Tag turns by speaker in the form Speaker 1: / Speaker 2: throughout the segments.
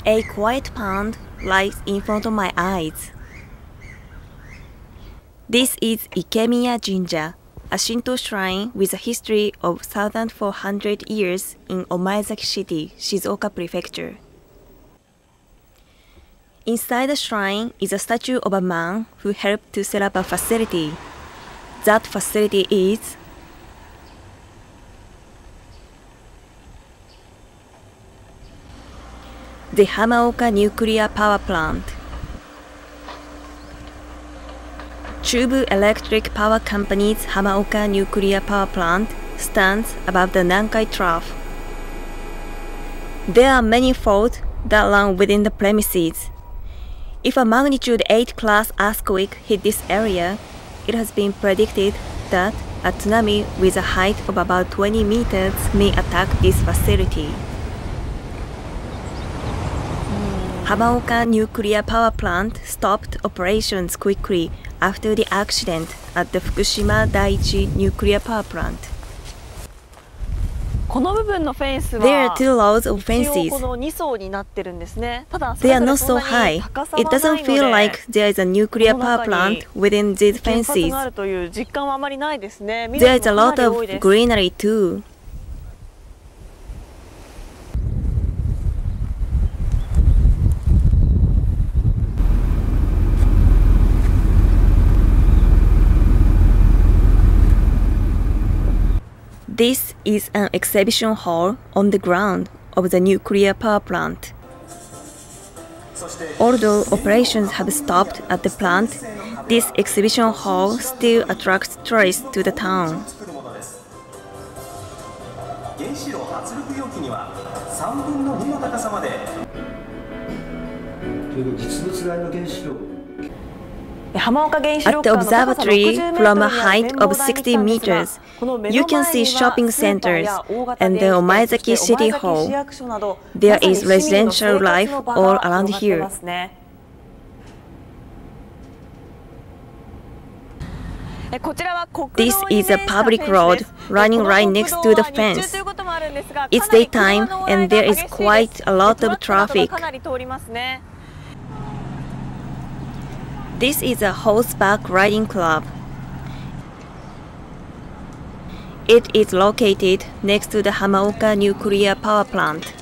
Speaker 1: A quiet pond lies in front of my eyes. This is Ikemiya Jinja, a Shinto shrine with a history of 1,400 years in Omaezaki City, Shizuoka Prefecture. Inside the shrine is a statue of a man who helped to set up a facility. That facility is the Hamaoka Nuclear Power Plant. Chubu Electric Power Company's Hamaoka Nuclear Power Plant stands above the Nankai Trough. There are many faults that run within the premises. If a magnitude 8 class earthquake hit this area, it has been predicted that a tsunami with a height of about 20 meters may attack this facility. Hamaoka Nuclear Power Plant stopped operations quickly after the accident at the Fukushima Daiichi Nuclear Power Plant. There are two rows of fences. They are not so high. It doesn't feel like there is a nuclear power plant within these fences. There is a lot of greenery too. This is an exhibition hall on the ground of the nuclear power plant. Although operations have stopped at the plant, this exhibition hall still attracts tourists to the town. At the observatory, from a height of 60 meters, you can see shopping centers and the Omaezaki City Hall. There is residential life all around here. This is a public road running right next to the fence. It's daytime and there is quite a lot of traffic. This is a horseback riding club. It is located next to the Hamaoka Nuclear Power Plant.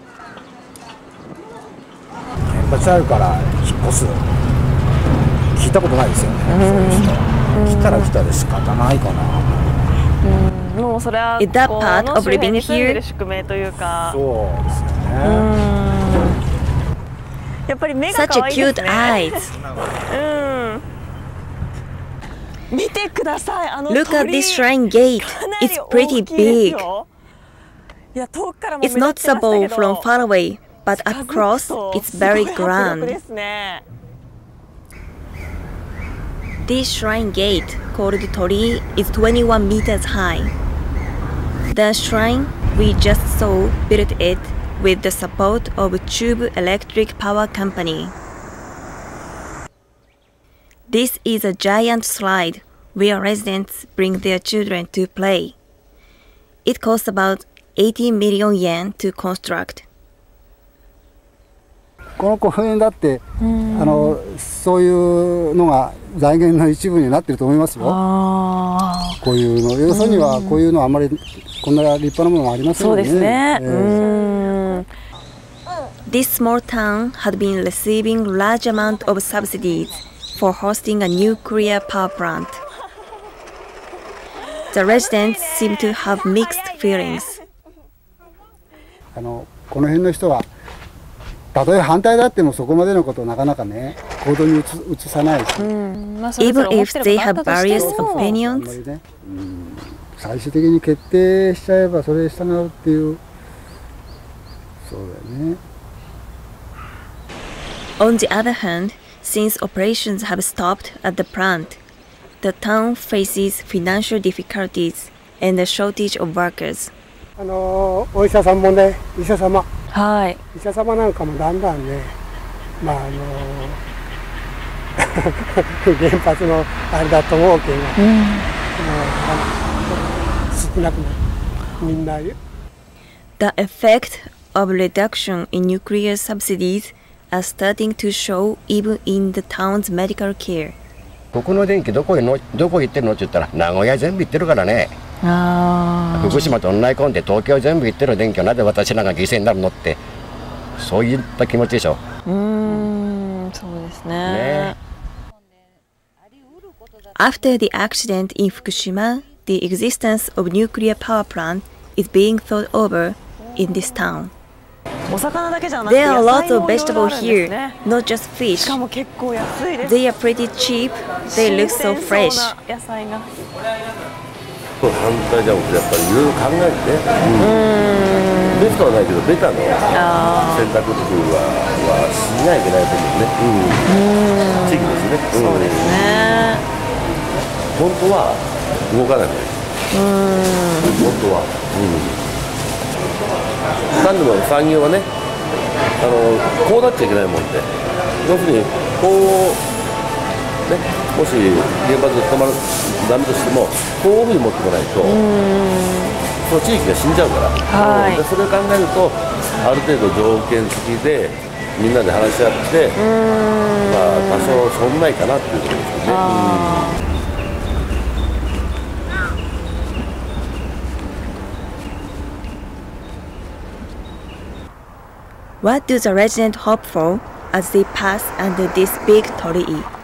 Speaker 2: 原発あるから引っ越す。聞いたことないですよね。そういう人。来たら来たで仕方ないかな。
Speaker 1: Is that part of living here?
Speaker 2: そうですよね。
Speaker 1: Such a cute eyes. Look at this shrine gate. It's pretty big. It's noticeable from far away, but up close, it's very grand. This shrine gate, called Tori, is 21 meters high. The shrine we just saw built it with the support of Chubu Electric Power Company. This is a giant slide where residents bring their children to play. It costs about 80 million yen to construct.
Speaker 2: この公園だってそういうのが財源の一部になっていると思いますよ。こういうの、要するにはこういうのはあまりこんな立派なものがありませんよね。そうですね。
Speaker 1: This small town had been receiving large amount of subsidies for hosting a nuclear power plant. The residents seem to have mixed feelings.
Speaker 2: この辺の人はたとえ反対だってもそこまでのことをなかなかね行動に移さないし、
Speaker 1: Even if they have various opinions,
Speaker 2: 最終的に決定しちゃえばそれに従うっていう、そうだよね。
Speaker 1: On the other hand, since operations have stopped at the plant, the town faces financial difficulties and a shortage of workers.
Speaker 2: お医者さんもね、医者様なんかもだんだんね、原発のあれだと思うけど、少なくなる、みんな。
Speaker 1: The effect of reduction in nuclear subsidies are starting to show even in the town's medical care.
Speaker 3: ここの電気どこ行ってるのって言ったら名古屋全部行ってるからね。福島と同じ込んで東京全部行ってる電気はなぜ私らが犠牲になるのってそういった気持ちでしょ。
Speaker 1: そうですね。After the accident in Fukushima, the existence of nuclear power plant is being thought over in this town. There are lots of vegetables here, not just fish. They are pretty cheap. They look so fresh.
Speaker 4: 反対じゃなくてやっぱりいろいろ考えてね、ベストはないけどベタの選択っていうのはしなきゃいけないと思うね。地域ですね。
Speaker 1: そうですね。
Speaker 4: 本当は動かないのよ。本当は。何でも産業はね、こうなっちゃいけないもんで、要するにこうね、もし原発で止まるダメとしてもこういうふうに持ってこないと、その地域が死んじゃうから、でそれを考えるとある程度条件付きでみんなで話し合って、まあ多少損ないかなっていうところですよね。
Speaker 1: What do the residents hope for as they pass under this big torii?